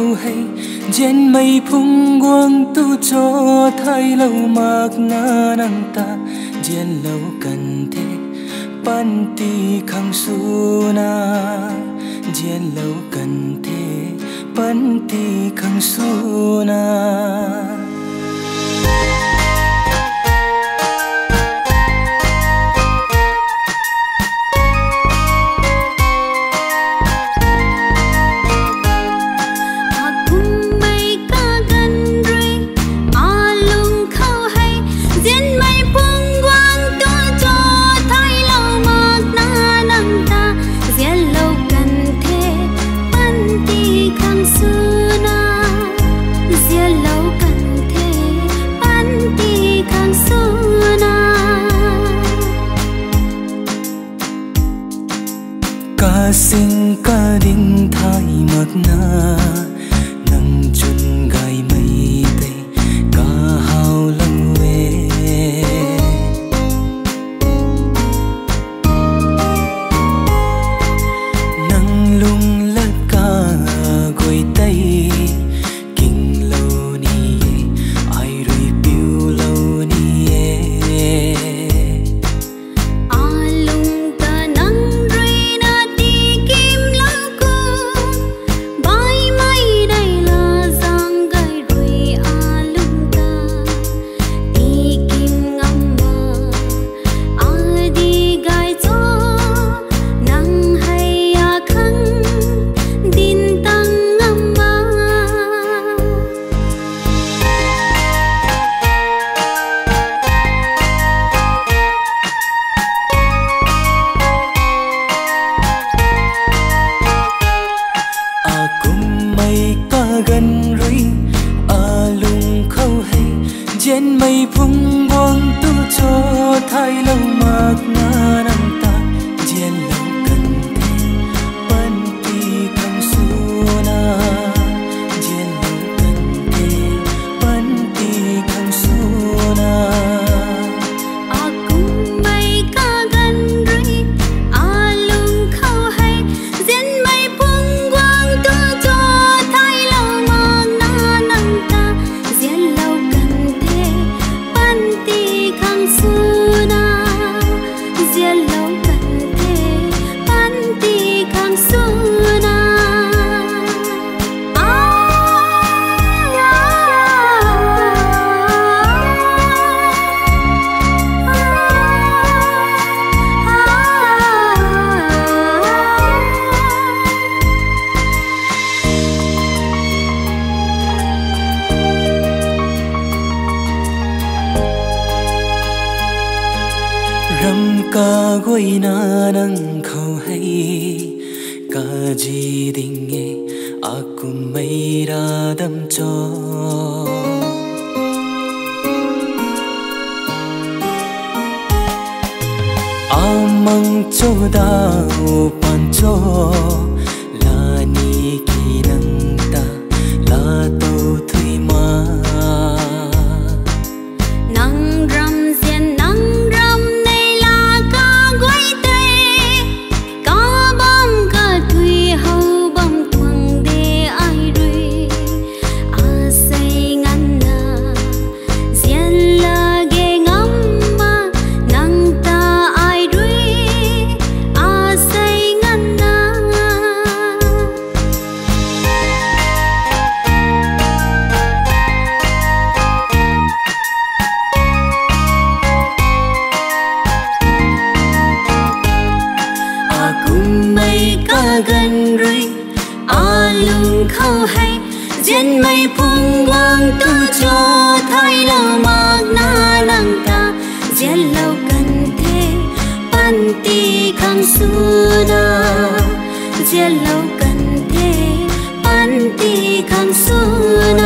khâu hay trên mây phung quang tu cho thay lâu mạc ngã năng ta trên lâu cần thế pan ti khang su na trên lâu cần thế pan ti khang su na. Ca sinh ca đinh thái mặc na nâng chun gai mây tây ca hào lăng về nâng lung lát ca gối tây kinh lâu ni ai rồi piu lâu ni gần rơi lung khâu hay trên mây phung quang tu cho thay lâu mạc ngã năng ta trên lâu cần thế pan ti khang su na trên lâu cần thế pan ti khang su na. Ram ca goi na nang khâu hay ca ji ding nghe aku mai ra đam cho amang cho da pan cho la ni ki nang ta la to thui ma nang ram zen nang gần rơi lung khâu hay trên mây phung quang tu cho thay lâu mạc na năng ta trên lâu cần thế pan ti khang su na trên lâu cần thế pan ti khang su